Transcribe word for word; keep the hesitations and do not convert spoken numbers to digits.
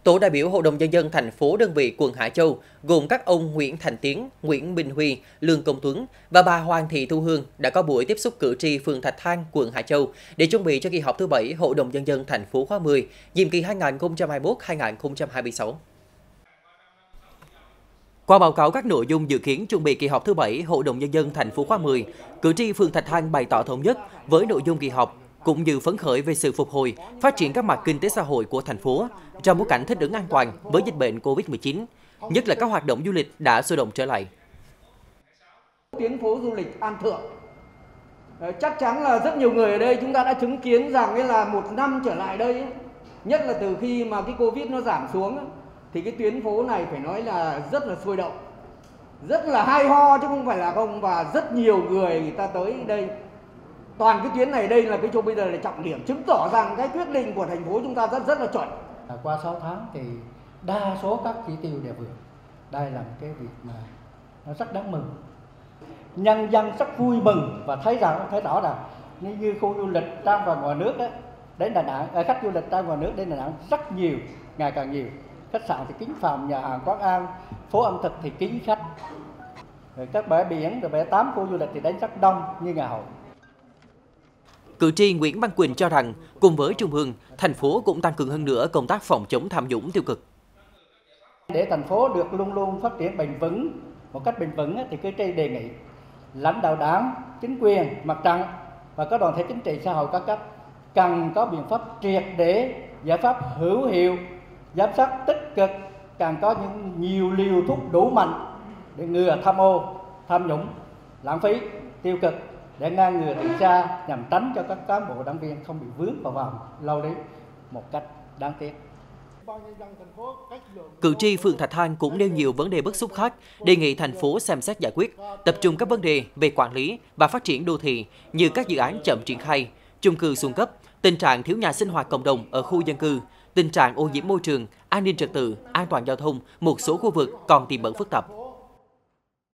Tổ đại biểu Hội đồng Nhân dân thành phố đơn vị quận Hải Châu gồm các ông Nguyễn Thành Tiến, Nguyễn Minh Huy, Lương Công Tuấn và bà Hoàng Thị Thu Hương đã có buổi tiếp xúc cử tri phường Thạch Thang, quận Hải Châu để chuẩn bị cho kỳ họp thứ bảy Hội đồng Nhân dân thành phố khóa mười, nhiệm kỳ hai nghìn không trăm hai mươi mốt đến hai nghìn không trăm hai mươi sáu. Qua báo cáo các nội dung dự kiến chuẩn bị kỳ họp thứ bảy Hội đồng Nhân dân thành phố khóa mười, cử tri phường Thạch Thang bày tỏ thống nhất với nội dung kỳ họp, cũng như phấn khởi về sự phục hồi, phát triển các mặt kinh tế xã hội của thành phố trong bối cảnh thích ứng an toàn với dịch bệnh Covid mười chín, nhất là các hoạt động du lịch đã sôi động trở lại. Tuyến phố du lịch An Thượng, chắc chắn là rất nhiều người ở đây chúng ta đã chứng kiến rằng ấy là một năm trở lại đây, nhất là từ khi mà cái Covid nó giảm xuống, thì cái tuyến phố này phải nói là rất là sôi động, rất là hay ho chứ không phải là không, và rất nhiều người người ta tới đây. Toàn cái tuyến này đây là cái chỗ bây giờ là trọng điểm, chứng tỏ rằng cái quyết định của thành phố chúng ta rất rất là chuẩn. Qua sáu tháng thì đa số các chỉ tiêu đều vượt. Đây là một cái việc mà nó rất đáng mừng. Nhân dân rất vui mừng và thấy rằng thấy rõ rằng như khu du lịch trong và ngoài nước đó, đến Đà Nẵng, ở khách du lịch trong ngoài nước đến Đà Nẵng rất nhiều, ngày càng nhiều. Khách sạn thì kín phòng, nhà hàng quán ăn, phố ẩm thực thì kín khách. Rồi các bãi biển, rồi bãi tắm, khu du lịch thì đến rất đông như ngày hội. Cử tri Nguyễn Văn Quỳnh cho rằng, cùng với Trung ương, thành phố cũng tăng cường hơn nữa công tác phòng chống tham nhũng tiêu cực. Để thành phố được luôn luôn phát triển bền vững, một cách bền vững thì cử tri đề nghị lãnh đạo đảng, chính quyền, mặt trận và các đoàn thể chính trị xã hội các cấp cần có biện pháp triệt để, giải pháp hữu hiệu, giám sát tích cực, cần có những nhiều liều thuốc đủ mạnh để ngừa tham ô, tham nhũng, lãng phí, tiêu cực, để ngăn ngừa từ xa nhằm tránh cho các cán bộ đảng viên không bị vướng vào vòng lâu đấy một cách đáng tiếc. Cử tri phường Thạch Thang cũng nêu nhiều vấn đề bức xúc khác, đề nghị thành phố xem xét giải quyết, tập trung các vấn đề về quản lý và phát triển đô thị như các dự án chậm triển khai, chung cư xuống cấp, tình trạng thiếu nhà sinh hoạt cộng đồng ở khu dân cư, tình trạng ô nhiễm môi trường, an ninh trật tự, an toàn giao thông, một số khu vực còn tiềm ẩn phức tạp.